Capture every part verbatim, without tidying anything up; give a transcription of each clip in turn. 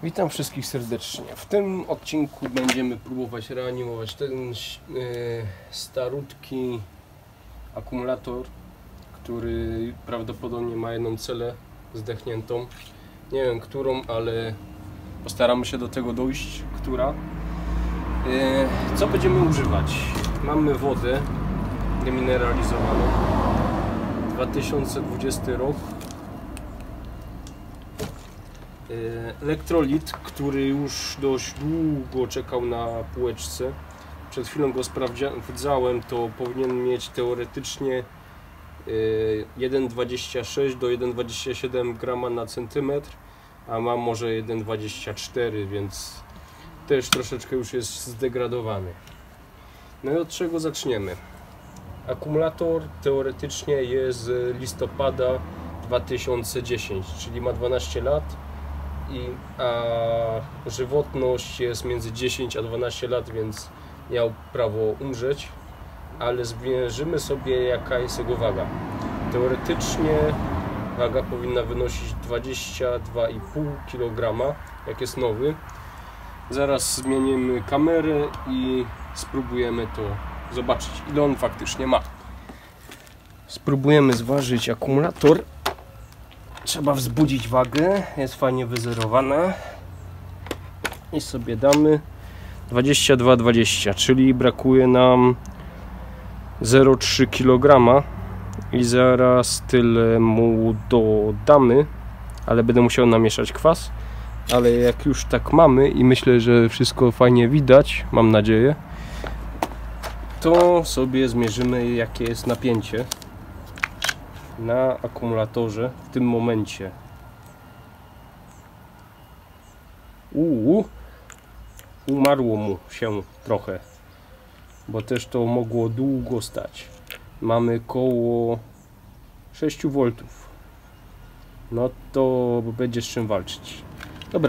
Witam wszystkich serdecznie. W tym odcinku będziemy próbować reanimować ten e, starutki akumulator, który prawdopodobnie ma jedną celę zdechniętą. Nie wiem którą, ale postaramy się do tego dojść, która. E, co będziemy używać? Mamy wodę demineralizowaną, dwa tysiące dwudziesty rok. Elektrolit, który już dość długo czekał na półeczce. Przed chwilą go sprawdzałem, to powinien mieć teoretycznie jeden przecinek dwadzieścia sześć do jeden przecinek dwadzieścia siedem grama na centymetr, a ma może jeden przecinek dwadzieścia cztery, więc też troszeczkę już jest zdegradowany. No i od czego zaczniemy? Akumulator teoretycznie jest z listopada dwa tysiące dziesiątego, czyli ma dwanaście lat. I, a żywotność jest między dziesięć a dwanaście lat, więc miał prawo umrzeć, ale zmierzymy sobie, jaka jest jego waga. Teoretycznie waga powinna wynosić dwadzieścia dwa i pół kilograma, jak jest nowy. Zaraz zmienimy kamerę i spróbujemy to zobaczyć, ile on faktycznie ma. Spróbujemy zważyć akumulator. Trzeba wzbudzić wagę, jest fajnie wyzerowana i sobie damy dwadzieścia dwa dwadzieścia, czyli brakuje nam zero przecinek trzy kilograma i zaraz tyle mu dodamy, ale będę musiał namieszać kwas, ale jak już tak mamy i myślę, że wszystko fajnie widać, mam nadzieję, to sobie zmierzymy, jakie jest napięcie na akumulatorze w tym momencie. Uuu, umarło mu się trochę, bo też to mogło długo stać. Mamy koło sześć woltów. No to będzie z czym walczyć. Dobra.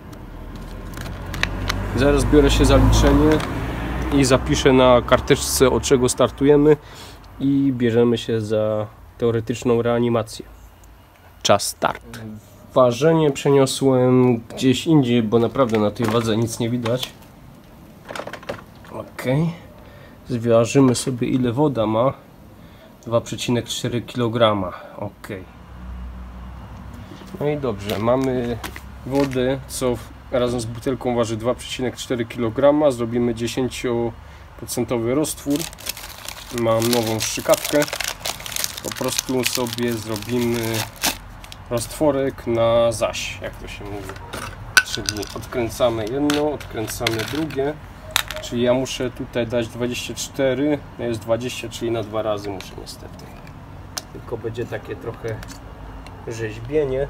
Zaraz biorę się za liczenie i zapiszę na karteczce, od czego startujemy, i bierzemy się za teoretyczną reanimację. Czas start. Ważenie przeniosłem gdzieś indziej, bo naprawdę na tej wadze nic nie widać. Ok. Zważymy sobie, ile woda ma. dwa przecinek cztery kilograma. Ok. No i dobrze, mamy wodę, co razem z butelką waży dwa przecinek cztery kilograma. Zrobimy dziesięć procent roztwór. Mam nową strzykawkę. Po prostu sobie zrobimy roztworek na zaś, jak to się mówi. Czyli odkręcamy jedno, odkręcamy drugie. Czyli ja muszę tutaj dać dwadzieścia cztery, jest dwadzieścia, czyli na dwa razy muszę niestety. Tylko będzie takie trochę rzeźbienie.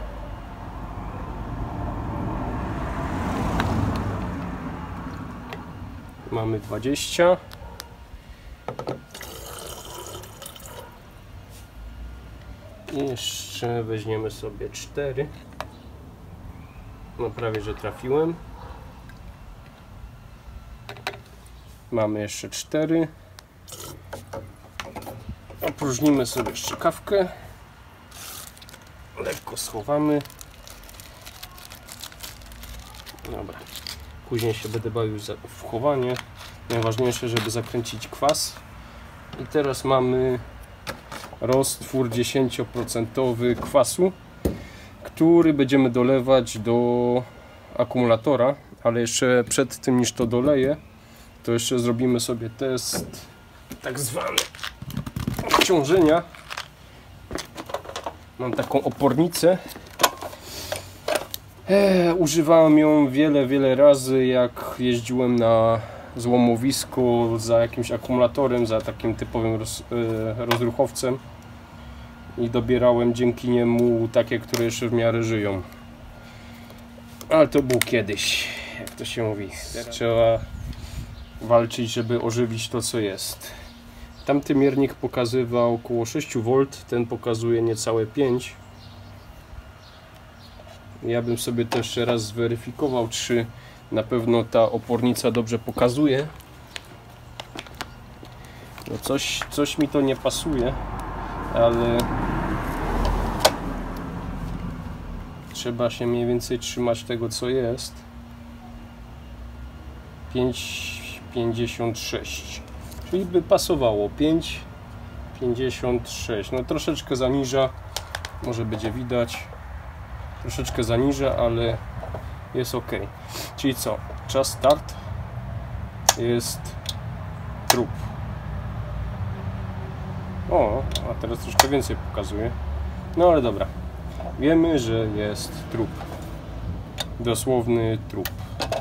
Mamy dwadzieścia. I jeszcze weźmiemy sobie cztery. No prawie, że trafiłem. Mamy jeszcze cztery. Opróżnimy sobie strzykawkę. Lekko schowamy. Dobra. Później się będę bawił w chowanie. Najważniejsze, żeby zakręcić kwas. I teraz mamy roztwór dziesięć procent kwasu, który będziemy dolewać do akumulatora, ale jeszcze przed tym, niż to doleję, to jeszcze zrobimy sobie test tak zwany obciążenia. Mam taką opornicę. Eee, używałem ją wiele, wiele razy, jak jeździłem na złomowisko za jakimś akumulatorem, za takim typowym roz, e, rozruchowcem, i dobierałem dzięki niemu takie, które jeszcze w miarę żyją. Ale to było kiedyś, jak to się mówi. Trzeba walczyć, żeby ożywić to, co jest. Tamty miernik pokazywał około sześć woltów, ten pokazuje niecałe pięć. Ja bym sobie to jeszcze raz zweryfikował, czy na pewno ta opornica dobrze pokazuje. No coś, coś mi to nie pasuje, ale trzeba się mniej więcej trzymać tego, co jest. pięć pięćdziesiąt sześć, czyli by pasowało pięć pięćdziesiąt sześć. No troszeczkę zaniża, może będzie widać, troszeczkę zaniża, ale jest ok. Czyli co? Czas start, jest trup. O, a teraz troszkę więcej pokazuje. No ale dobra, wiemy, że jest trup, dosłowny trup.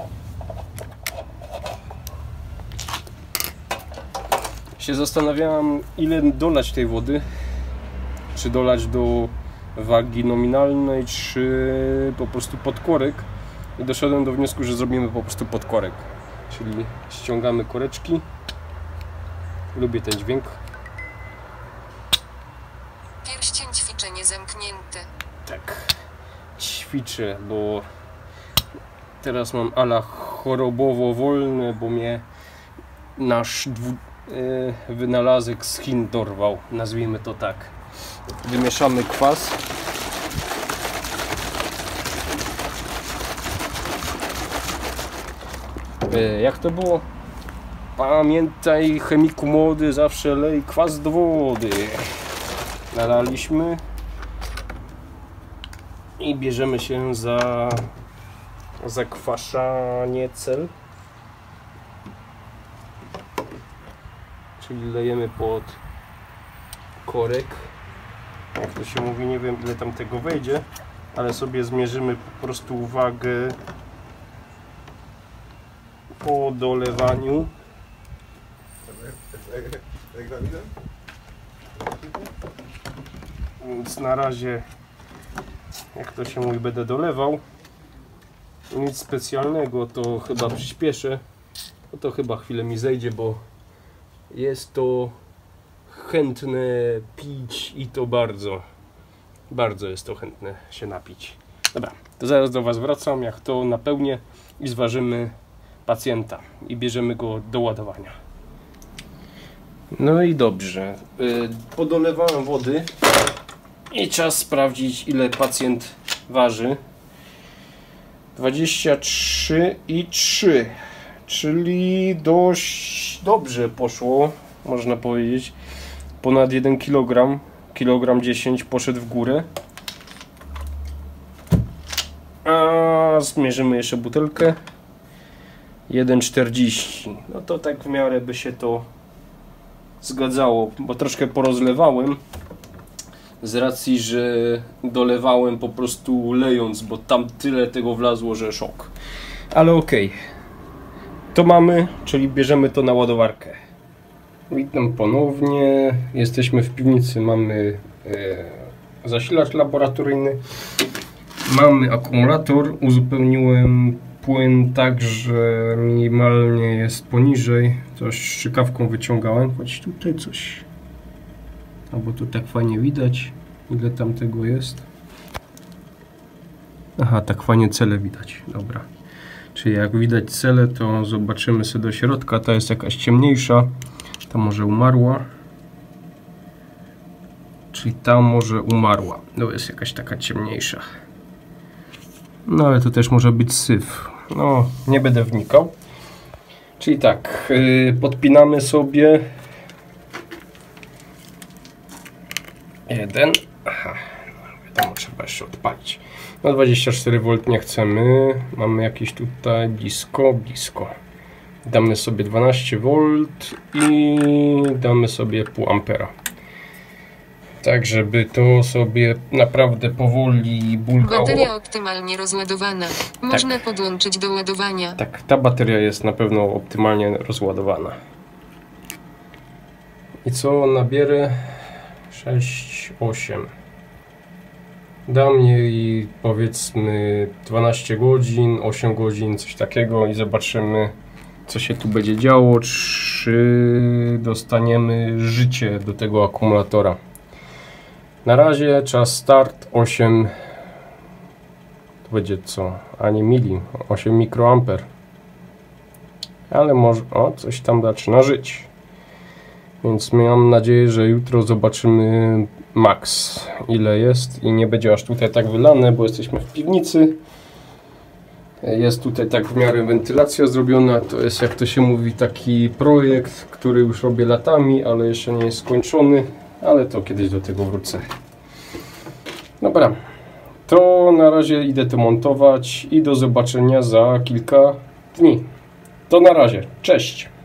Się zastanawiałam, ile dolać tej wody, czy dolać do wagi nominalnej, czy po prostu podkorek, i doszedłem do wniosku, że zrobimy po prostu podkorek, czyli ściągamy koreczki. Lubię ten dźwięk. Pierścień ćwiczenie zamknięte. Tak, ćwiczę, bo teraz mam ala chorobowo wolne, bo mnie nasz dwu, yy, wynalazek z Chin dorwał, nazwijmy to tak. Wymieszamy kwas. Yy, jak to było? Pamiętaj, chemiku młody, zawsze lej kwas do wody. Nalaliśmy i bierzemy się za zakwaszanie cel, czyli lejemy pod korek, jak to się mówi, nie wiem ile tam tego wejdzie, ale sobie zmierzymy po prostu wagę po dolewaniu. Więc na razie, jak to się mówi, będę dolewał. Nic specjalnego, to chyba przyspieszę. No to chyba chwilę mi zejdzie, bo jest to chętne pić i to bardzo, bardzo jest to chętne się napić. Dobra, to zaraz do Was wracam, jak to napełnię i zważymy pacjenta i bierzemy go do ładowania. No i dobrze, podolewałem wody i czas sprawdzić, ile pacjent waży. dwadzieścia trzy i trzy, czyli dość dobrze poszło, można powiedzieć. Ponad jeden kilogram, kilogram dziesięć poszedł w górę. A zmierzymy jeszcze butelkę. jeden czterdzieści. No to tak w miarę by się to zgadzało, bo troszkę porozlewałem z racji, że dolewałem po prostu lejąc, bo tam tyle tego wlazło, że szok. Ale okej, okay. To mamy, czyli bierzemy to na ładowarkę. Witam ponownie, jesteśmy w piwnicy, mamy e, zasilacz laboratoryjny, mamy akumulator, uzupełniłem płyn tak, że minimalnie jest poniżej, coś strzykawką wyciągałem, choć tutaj coś, albo tu tak fajnie widać, ile tam tego jest. Aha, tak fajnie cele widać, dobra. Czyli jak widać cele, to zobaczymy sobie do środka, ta jest jakaś ciemniejsza, ta może umarła. Czyli ta może umarła, no jest jakaś taka ciemniejsza. No ale to też może być syf. No, nie będę wnikał. Czyli tak, yy, podpinamy sobie jeden. Aha, wiadomo, trzeba jeszcze odpalić. No dwadzieścia cztery wolt nie chcemy. Mamy jakieś tutaj blisko, blisko. Damy sobie dwanaście wolt i damy sobie pół ampera. Tak, żeby to sobie naprawdę powoli bulgało. Bateria optymalnie rozładowana. Można tak podłączyć do ładowania. Tak, ta bateria jest na pewno optymalnie rozładowana. I co nabierę? sześć, osiem. Dam jej powiedzmy dwanaście godzin, osiem godzin, coś takiego i zobaczymy, co się tu będzie działo. Czy dostaniemy życie do tego akumulatora. Na razie czas start osiem, to będzie co, a nie mili, osiem mikroamper. Ale może, o, coś tam zaczyna żyć. Więc mam nadzieję, że jutro zobaczymy max, ile jest i nie będzie aż tutaj tak wylane, bo jesteśmy w piwnicy. Jest tutaj tak w miarę wentylacja zrobiona. To jest, jak to się mówi, taki projekt, który już robię latami, ale jeszcze nie jest skończony, ale to kiedyś do tego wrócę. Dobra, to na razie idę to montować i do zobaczenia za kilka dni. To na razie, cześć!